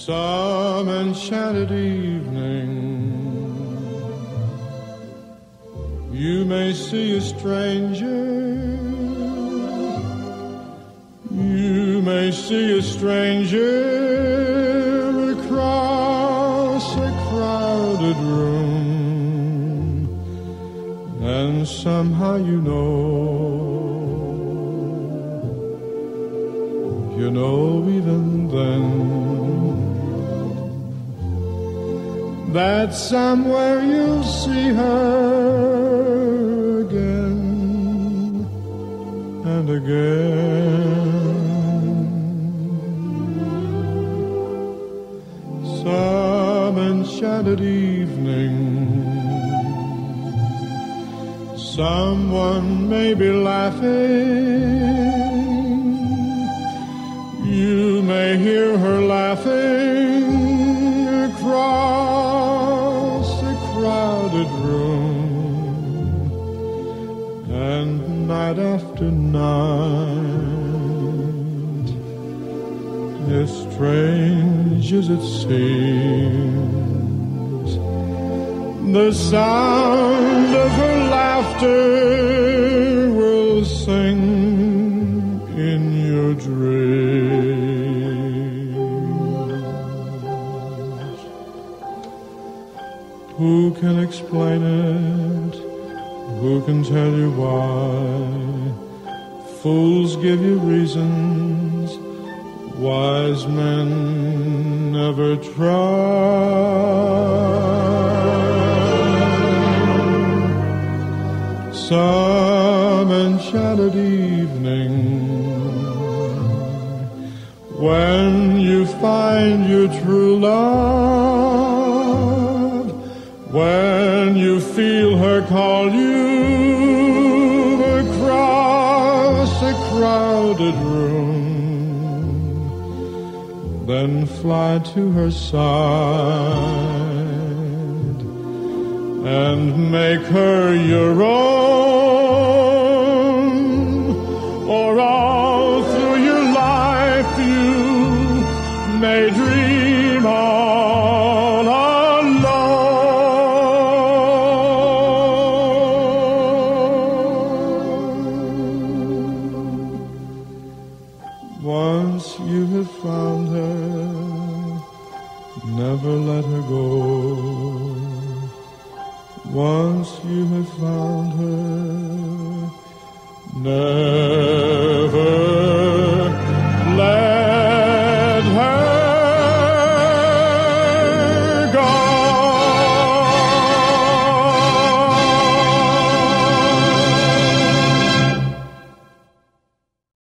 Some enchanted evening, you may see a stranger. You may see a stranger across a crowded room, and somehow you know even then, that somewhere you'll see her again and again. Some enchanted evening, someone may be laughing. You may hear her laughing across a crowded room, and night after night, as strange as it seems, the sound of her laughter will sing in your dreams. Who can explain it? Who can tell you why? Fools give you reasons, wise men never try. Some enchanted evening, when you find your true love, when you feel her call you across a crowded room, then fly to her side and make her your own, or all through your life you may dream all alone. Once you have found her, never let her go. Once you have found her, never